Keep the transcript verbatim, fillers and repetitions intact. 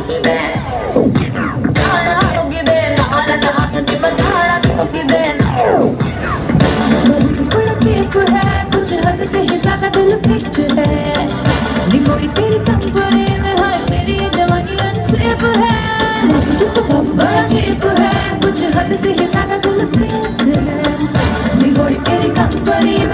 होगी थोड़ा चेप है, कुछ हद से ही ज्यादा दिल फिट है। निगोरी तेरी कंपनी में है, मेरी ये जवानी अनसेफ है। तू तो बड़ा चेप है, कुछ हद से ही ज्यादा दिल फिट है। निगोरी तेरी कंपनी